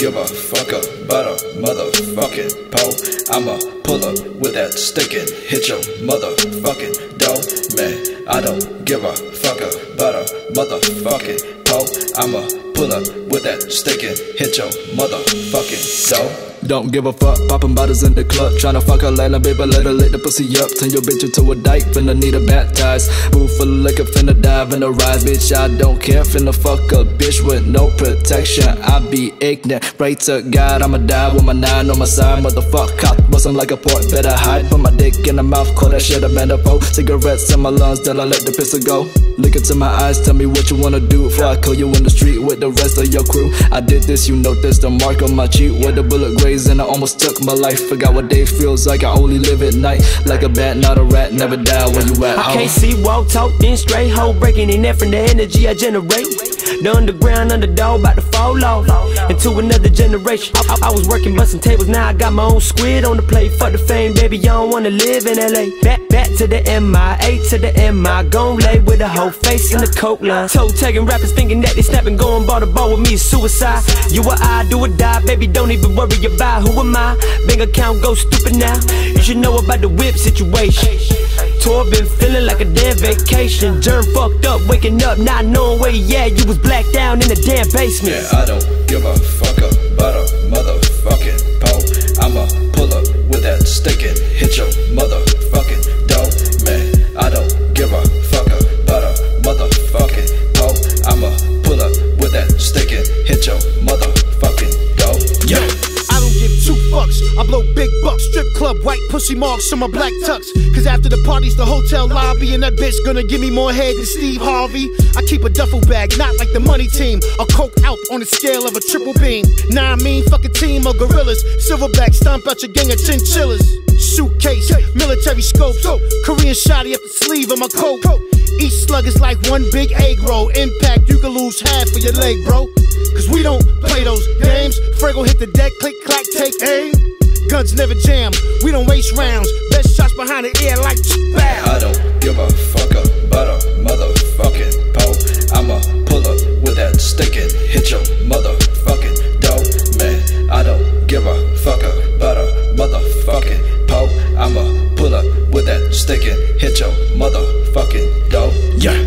give a fuck about a motherfucking pole. I'ma pull up with that stick and hit your motherfucking dough. Man, I don't give a fuck about a motherfucking pole. I'ma pull up with that stick and hit your motherfucking dough. Don't give a fuck, poppin' bottles in the club, tryna fuck her land, baby, let her lick the pussy up. Turn your bitch into a dyke, finna need her baptized. Booth full of liquor, finna dive in the ride, bitch, I don't care. Finna fuck a bitch with no protection, I be ignorant. Pray to God, I'ma die with my 9 on my side. Motherfuck, cop, bustin' like a port, better hide. Put my dick in the mouth, call that shit a metaphor. Cigarettes in my lungs, till I let the pistol go. Look into my eyes, tell me what you wanna do before I kill you in the street with the rest of your crew. I did this, you know this, the mark on my cheek with the bullet grazed, and I almost took my life. Forgot what day feels like, I only live at night. Like a bat, not a rat, never die when you at home. I can't see, walk, talk, then straight hoe, breaking in that from the energy I generate. The underground underdog about to fall off into another generation. I was working busting tables, now I got my own squid on the plate. Fuck the fame, baby, I don't wanna live in LA. Back to the MI, to the MI, gon' lay with a whole face in the coke line. Toe tagging rappers thinking that they snapping, going ball to ball with me is suicide. You or I, do or die, baby, don't even worry about who am I. Bank account go stupid now, you should know about the whip situation. Tour been feeling like a damn vacation. Germ fucked up, waking up, not knowing where you at. You was blacked down in the damn basement. Yeah, I don't give a fuck about a motherfucking pole. I'ma pull up with that stick and hit your motherfucking dough. Man, I don't give a fuck about a motherfucking pole. I'ma pull up with that stick and hit your motherfucking dough. Yeah. I don't give 2 fucks, I blow big bucks. Strip club, white pussy marks on my black tux. Cause after the party's the hotel lobby, and that bitch gonna give me more head than Steve Harvey. I keep a duffel bag, not like the money team. A coke out on the scale of a triple beam. Nah, I mean, fuck a team of gorillas. Silverback, stomp out your gang of chinchillas. Suitcase, military scopes, Korean shotty up the sleeve of my coat. Each slug is like one big egg roll. Impact, you can lose half of your leg, bro. Cause we don't play those games. Fraggle hit the deck, click, clack, take aim. Guns never jam, we don't waste rounds. Best shots behind the ear like bam. I don't give a fuck about a motherfucking pole. I'ma pull up with that stick and hit your motherfucking dough. Man, I don't give a fuck about a motherfucking pole. I'ma pull up with that stick and hit your motherfucking dough. Yeah.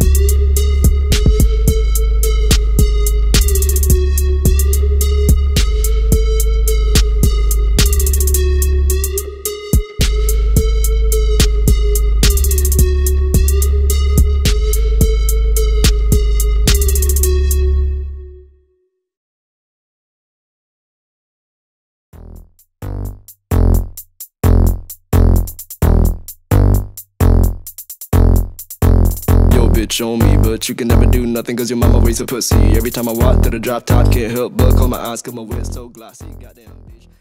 Bitch on me, but you can never do nothing cause your mama raised a pussy. Every time I walk through the drop top, can't help but close my eyes cause my wear so glossy. Goddamn bitch.